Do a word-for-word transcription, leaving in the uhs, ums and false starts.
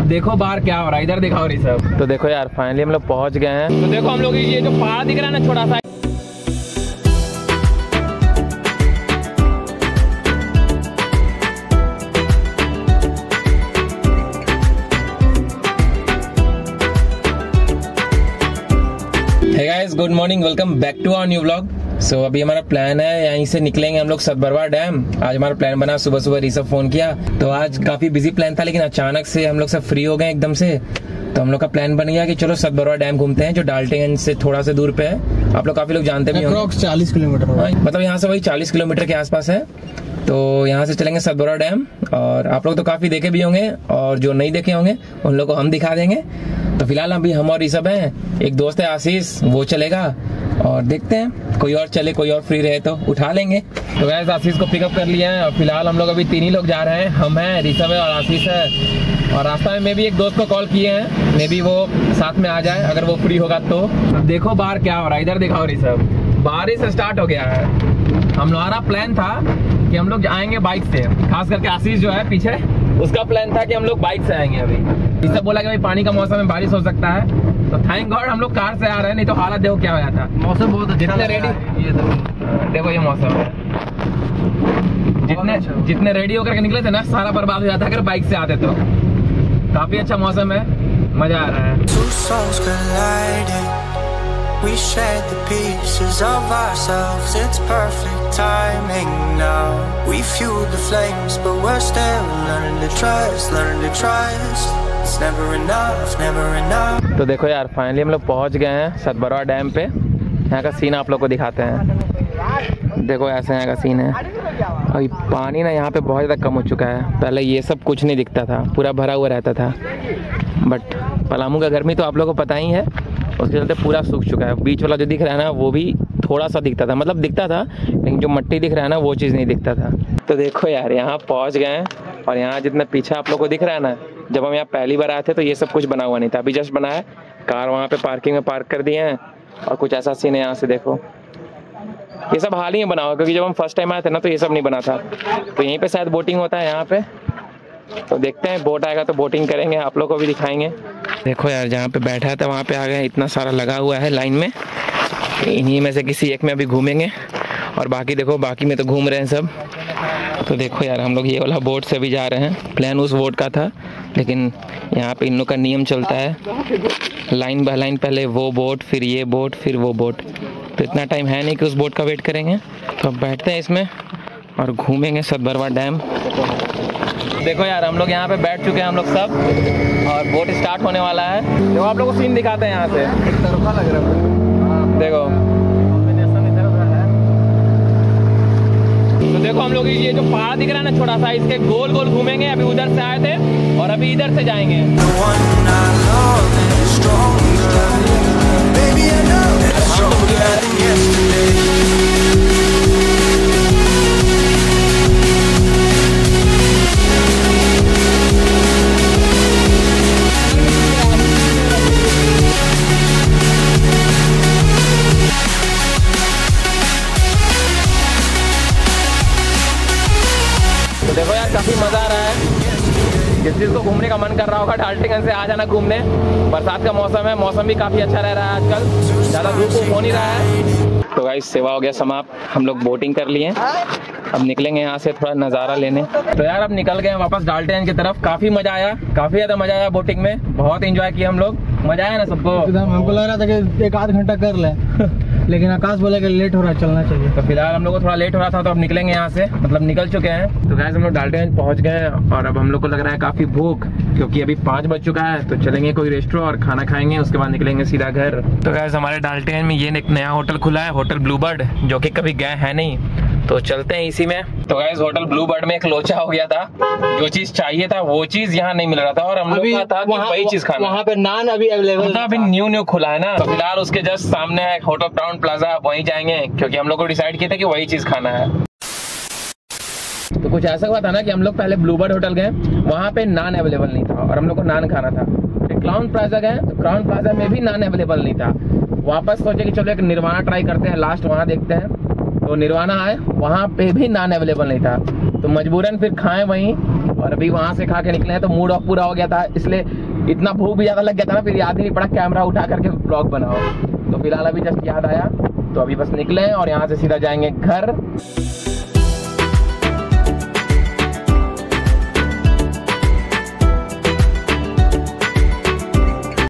अब देखो बाहर क्या हो रहा है, इधर दिखाओ रही सब। तो देखो यार फाइनली हम लोग पहुंच गए हैं। तो देखो हम लोग ये जो पहाड़ दिख रहा है ना छोटा सा, hey guys, good morning, welcome back to our new vlog. So अभी हमारा प्लान है, यहीं से निकलेंगे हम लोग सतबरवा डैम। आज हमारा प्लान बना, सुबह सुबह ऋषभ फोन किया तो आज काफी बिजी प्लान था, लेकिन अचानक से हम लोग सब फ्री हो गए एकदम से। तो हम लोग का प्लान बन गया कि चलो सतबरवा डैम घूमते हैं, जो डाल्टनगंज से थोड़ा सा दूर पे है। आप लोग काफी लोग जानते भी होंगे, चालीस किलोमीटर, मतलब यहाँ से वही चालीस किलोमीटर के आसपास है। तो यहाँ से चलेंगे सतबरवा डैम, और आप लोग तो काफी देखे भी होंगे, और जो नहीं देखे होंगे उन लोग को हम दिखा देंगे। तो फिलहाल अभी हम और ऋषभ हैं, एक दोस्त है आशीष, वो चलेगा, और देखते हैं कोई और चले, कोई और फ्री रहे तो उठा लेंगे। तो गाइस आशीष को पिकअप कर लिया है, और फिलहाल हम लोग अभी तीन ही लोग जा रहे हैं, हम हैं, ऋषभ है और आशीष है। और रास्ता में मैं भी एक दोस्त को कॉल किए हैं, मे बी वो साथ में आ जाए अगर वो फ्री होगा तो। अब देखो बाहर क्या हो रहा है, इधर दिखाओ ऋषभ, बारिश स्टार्ट हो गया है। हम हमारा प्लान था कि हम लोग आएंगे बाइक से, खास करके आशीष जो है पीछे, उसका प्लान था कि हम लोग बाइक से आएंगे। अभी इससे बोला कि भाई पानी का मौसम में बारिश हो सकता है, तो थैंक गॉड हम लोग कार से आ रहे हैं, नहीं तो हालत देखो क्या हो जाता। मौसम बहुत अच्छा जितने रेडी, ये देखो ये मौसम है, जितने जितने रेडी होकर निकले थे ना, सारा बर्बाद हो जाता अगर बाइक से आते तो। काफी अच्छा मौसम है, मजा आ रहा है। We shared the pieces of ourselves, it's perfect timing now. We fueled the flames, but we're still learning to trust, learning to trust. It's never enough, never enough. तो देखो यार फाइनली हम लोग पहुंच गए हैं सतबरवा डैम पे। यहाँ का सीन आप लोग को दिखाते हैं, देखो ऐसे यहाँ का सीन है। अभी पानी ना यहाँ पे बहुत ज़्यादा कम हो चुका है, पहले ये सब कुछ नहीं दिखता था, पूरा भरा हुआ रहता था। बट पलामू का गर्मी तो आप लोगों को पता ही है, उसके चलते पूरा सूख चुका है। बीच वाला जो दिख रहा है ना, वो भी थोड़ा सा दिखता था, मतलब दिखता था, लेकिन जो मट्टी दिख रहा है ना, वो चीज़ नहीं दिखता था। तो देखो यार यहाँ पहुँच गए हैं, और यहाँ जितना पीछे आप लोग को दिख रहा है ना, जब हम यहाँ पहली बार आए थे तो ये सब कुछ बना हुआ नहीं था, अभी जस्ट बना है। कार वहाँ पे पार्किंग में पार्क कर दिए हैं, और कुछ ऐसा सीन है यहाँ से देखो। ये सब हाल ही में बना हुआ, क्योंकि जब हम फर्स्ट टाइम आए थे ना तो ये सब नहीं बना था। तो यहीं पे शायद बोटिंग होता है यहाँ पे, तो देखते हैं, बोट आएगा तो बोटिंग करेंगे, आप लोग को भी दिखाएंगे। देखो यार जहाँ पे बैठा था वहाँ पे आ गए, इतना सारा लगा हुआ है लाइन में, इन्हीं में से किसी एक में अभी घूमेंगे, और बाकी देखो बाकी में तो घूम रहे हैं सब। तो देखो यार हम लोग ये वाला बोट से भी जा रहे हैं, प्लान उस बोट का था, लेकिन यहाँ पे इन लोग का नियम चलता है लाइन बाय लाइन, पहले वो बोट फिर ये बोट फिर वो बोट, तो इतना टाइम है नहीं कि उस बोट का वेट करेंगे। तो अब बैठते हैं इसमें और घूमेंगे सतबरवा डैम। देखो यार हम लोग यहाँ पे बैठ चुके हैं हम लोग सब, और बोट स्टार्ट होने वाला है। देखो आप लोग को सीन दिखाते हैं यहाँ से, एक तरफा लग रहा है, देखो। तो देखो हम लोग ये जो पहाड़ दिख रहा है ना छोटा सा, इसके गोल गोल घूमेंगे। अभी उधर से आए थे और अभी इधर से जाएंगे। तो देखो यार काफी मजा आ रहा है, जिस चीज को घूमने का मन कर रहा होगा डाल्टनगंज से आ जाना घूमने। बरसात का मौसम है, मौसम भी काफी अच्छा रह रहा है आजकल, ज्यादा धूप हो नहीं रहा है। तो गाइस सेवा हो गया समाप्त, हम लोग बोटिंग कर लिए, अब निकलेंगे यहाँ से थोड़ा नज़ारा लेने। तो यार अब निकल गए वापस डाल्टनगंज की तरफ। काफी मजा आया, काफी ज्यादा मजा आया बोटिंग में, बहुत एंजॉय किया हम लोग। मजा आया ना सबको? हमको लग रहा था कि एक आध घंटा कर ले लेकिन आकाश बोला कि लेट हो रहा है, चलना चाहिए। तो फिलहाल हम लोग को थोड़ा लेट हो रहा था, तो अब निकलेंगे यहाँ से, मतलब निकल चुके हैं। तो गाइस हम लोग डाल्टनगंज पहुँच गए हैं, और अब हम लोग को लग रहा है काफी भूख, क्योंकि अभी पाँच बज चुका है। तो चलेंगे कोई रेस्टोरेंट और खाना खाएंगे, उसके बाद निकलेंगे सीधा घर। तो गाइस हमारे डाल्टनगंज में ये एक नया होटल खुला है, होटल ब्लूबर्ड, जो कि कभी गए हैं नहीं, तो चलते हैं इसी में। तो गाइस होटल ब्लूबर्ड में एक लोचा हो गया था, जो चीज चाहिए था वो चीज यहाँ नहीं मिल रहा था, और हम लोग का था कि वही चीज खाना। वहाँ पे नान अभी अवेलेबल था, अभी न्यू न्यू खुला है ना। तो फिलहाल उसके जस्ट सामने है होटल टाउन प्लाजा, वहीं जाएंगे, क्योंकि हम लोग को डिसाइड किया था कि वही चीज खाना है। तो कुछ ऐसा हुआ था ना कि हम लोग पहले ब्लूबर्ड होटल गए, वहाँ पे नान अवेलेबल नहीं था, और हम लोग को नान खाना था। फिर क्राउन प्लाजा गए, तो क्राउन प्लाजा में भी नान अवेलेबल नहीं था। वापस सोचे कि चलो एक निर्वाणा ट्राई करते हैं, लास्ट वहाँ देखते हैं। तो निर्वाणा आए, वहाँ पे भी नान अवेलेबल नहीं था, तो मजबूरन फिर खाएं वहीं और अभी वहाँ से खा के निकले हैं तो मूड ऑफ पूरा हो गया था, इसलिए इतना भूख भी ज़्यादा लग गया था ना, फिर याद ही नहीं पड़ा कैमरा उठा करके ब्लॉग बनाओ। तो फिलहाल अभी जस्ट याद आया, तो अभी बस निकले हैं और यहाँ से सीधा जाएंगे घर।